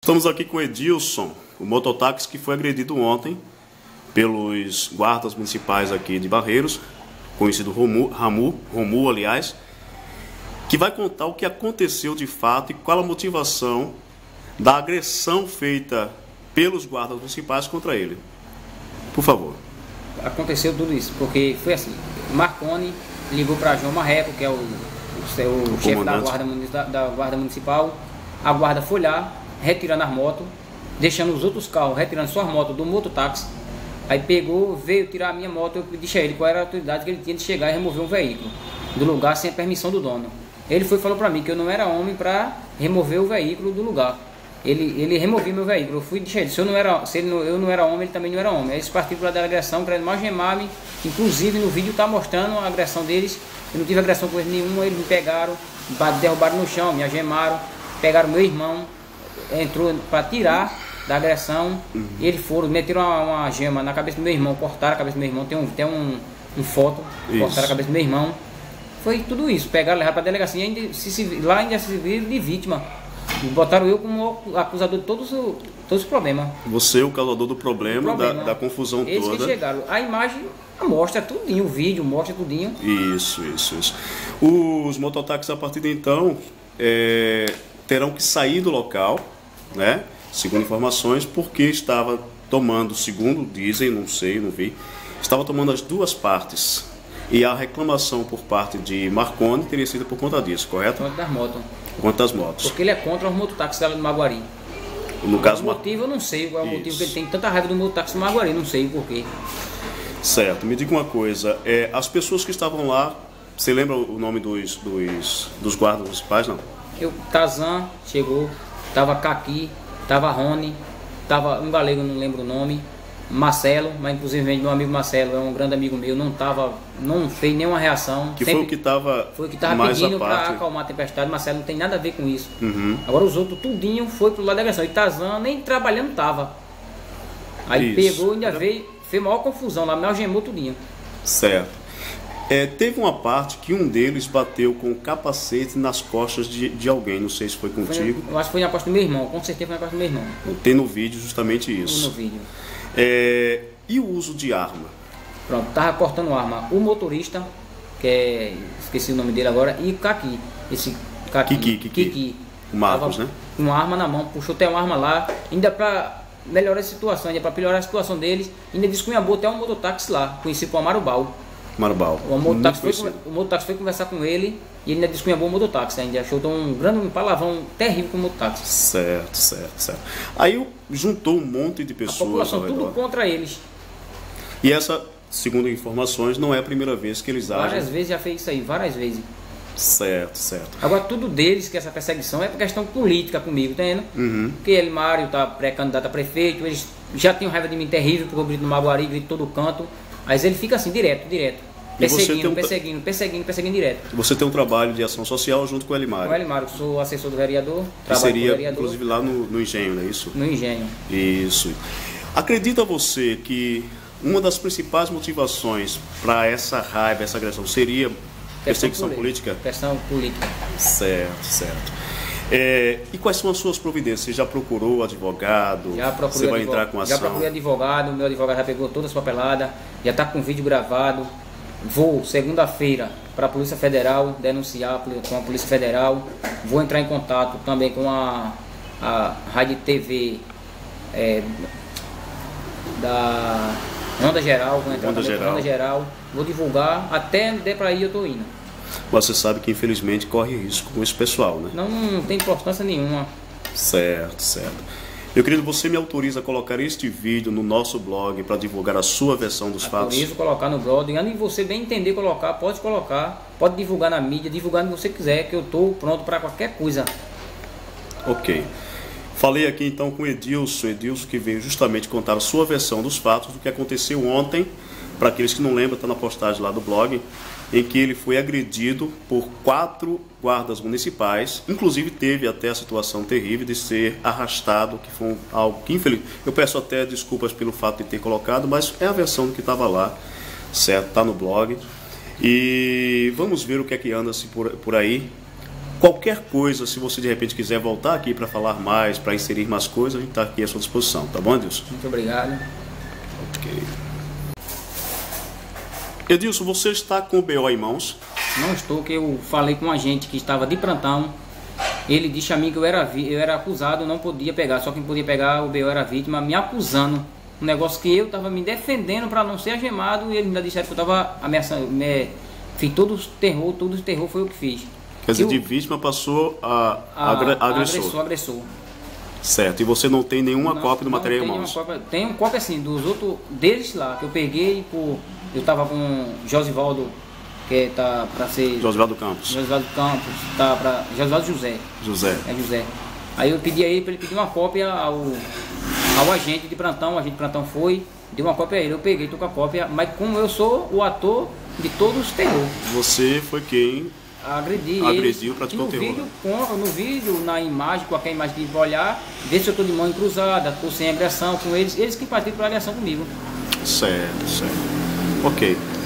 Estamos aqui com o Edilson, o mototáxi que foi agredido ontem pelos guardas municipais aqui de Barreiros, conhecido Romu, aliás, que vai contar o que aconteceu de fato e qual a motivação da agressão feita pelos guardas municipais contra ele. Por favor. Aconteceu tudo isso, porque foi assim, Marconi ligou para João Marreco, que é o chefe da guarda municipal. A guarda foi lá, retirando as motos, deixando os outros carros, retirando suas motos do mototáxi. Aí pegou, veio tirar a minha moto, eu disse a ele qual era a autoridade que ele tinha de chegar e remover um veículo do lugar sem a permissão do dono. Ele falou para mim que eu não era homem para remover o veículo do lugar. Ele removia meu veículo. Eu fui deixar ele. Eu não era homem, ele também não era homem. Eles partiram para a agressão, querendo algemar-me. Inclusive no vídeo está mostrando a agressão deles. Eu não tive agressão com eles nenhuma. Eles me pegaram, derrubaram no chão, me algemaram, pegaram meu irmão, entrou para tirar da agressão. E eles foram, meteram uma gema na cabeça do meu irmão, cortaram a cabeça do meu irmão. Tem um foto, cortaram a cabeça do meu irmão. Foi tudo isso. Pegaram, levaram para a delegacia e lá ainda se viram de vítima. E botaram eu como acusador de todos os problemas. Você é o causador do problema, da confusão eles toda. Eles que chegaram. A imagem mostra tudinho, o vídeo mostra tudinho. Isso. Os mototáxis, a partir de então, terão que sair do local, né? Segundo informações, porque estava tomando, segundo dizem, não sei, não vi, estava tomando as duas partes. E a reclamação por parte de Marconi teria sido por conta disso, correto? Por conta das motos. Por conta das motos. Porque ele é contra os mototáxis lá do Maguari. No caso, o motivo eu não sei qual é o motivo que ele tem tanta raiva do mototáxi do Maguari, não sei o porquê. Certo, me diga uma coisa, as pessoas que estavam lá, você lembra o nome dos guardas municipais, não? Tazan chegou, tava Caqui, tava Rony, tava um galego, não lembro o nome, Marcelo, mas inclusive meu amigo Marcelo é um grande amigo meu, não fez nenhuma reação. Que foi o que estava pedindo para acalmar a tempestade. Marcelo não tem nada a ver com isso. Uhum. Agora os outros tudinho foi pro lado da agressão. E Tazan nem trabalhando tava. Aí pegou, ainda veio, fez maior confusão lá, me algemou tudinho. Certo. Teve uma parte que um deles bateu com o capacete nas costas de alguém, não sei se foi contigo. Eu acho que foi na costa do meu irmão, com certeza foi na costa do meu irmão. Tem no vídeo justamente isso. No vídeo. E o uso de arma? Pronto, tava cortando arma. O motorista, esqueci o nome dele agora, e Caqui. Esse Kiki. O Marcos, né? Com uma arma na mão, puxou até uma arma lá, ainda pra melhorar a situação, ainda pra piorar a situação deles, ainda descunhabou até um mototáxi lá, conhecido como Marubal. O mototáxi foi conversar com ele e ele ainda descunhabou o mototáxi, ainda achou um grande palavrão terrível com o mototáxi. Certo. Aí juntou um monte de pessoas. A população tudo contra eles. E essa, segundo informações, não é a primeira vez que eles agem. Várias vezes já fez isso aí, várias vezes. Certo. Agora tudo deles, que essa perseguição é por questão política comigo, tá vendo? Uhum. Porque ele, Mário, tá pré-candidato a prefeito, eles já tinham raiva de mim terrível, porque eu grito no Maguari, grito todo canto. Mas ele fica assim, direto. Perseguindo direto. Você tem um trabalho de ação social junto com o Elimário. Com o Elimário, sou assessor do vereador. Que seria, inclusive, lá no Engenho, não é isso? No Engenho. Isso. Acredita você que uma das principais motivações para essa raiva, essa agressão, seria perseguição política? Questão política. Certo. E quais são as suas providências? Você já procurou advogado? Já procurei. Você vai entrar com ação? Já procurei advogado, meu advogado já pegou todas as papeladas, já está com vídeo gravado. Vou segunda-feira para a Polícia Federal denunciar com a Polícia Federal. Vou entrar em contato também com a Rádio TV da Onda Geral. Vou entrar com a Onda Geral. Vou divulgar, até der para ir eu estou indo. Mas você sabe que infelizmente corre risco com esse pessoal, né? Não tem importância nenhuma. Certo. Meu querido, você me autoriza a colocar este vídeo no nosso blog para divulgar a sua versão dos fatos? Autorizo colocar no blog. Antes de você bem entender colocar, pode divulgar na mídia, divulgar onde você quiser, que eu estou pronto para qualquer coisa. Ok. Falei aqui então com o Edilson que veio justamente contar a sua versão dos fatos do que aconteceu ontem. Para aqueles que não lembram, está na postagem lá do blog, em que ele foi agredido por 4 guardas municipais, inclusive teve até a situação terrível de ser arrastado, que foi algo que infelizmente, eu peço até desculpas pelo fato de ter colocado, mas é a versão do que estava lá, certo? Está no blog. E vamos ver o que é que anda-se por aí. Qualquer coisa, se você de repente quiser voltar aqui para falar mais, para inserir mais coisas, a gente está aqui à sua disposição, tá bom, Edilson? Muito obrigado. Ok. Edilson, você está com o BO em mãos? Não estou, que eu falei com um agente que estava de plantão. Ele disse a mim que eu era acusado, não podia pegar, só quem podia pegar o BO era a vítima, me acusando. Um negócio que eu estava me defendendo para não ser algemado, e ele ainda disseram que eu estava ameaçando. Fiz todo o terror foi o que fiz. Quer dizer, de vítima passou a agressor. Certo, e você não tem nenhuma cópia do material em mãos? Tenho cópia assim, dos outros, deles lá, que eu peguei eu estava com Josivaldo, que tá para ser... Josivaldo Campos, tá para... Josivaldo José. É José. Aí eu pedi a ele para ele pedir uma cópia ao agente de plantão, o agente de plantão foi, deu uma cópia a ele, eu peguei, tô com a cópia, mas como eu sou o ator de todos os terror. Você foi quem... Agrediu, praticou terror. No vídeo, na imagem, qualquer imagem que vai olhar, ver se eu estou de mão cruzada, estou sem agressão com eles que participam da agressão comigo. Certo. Ok.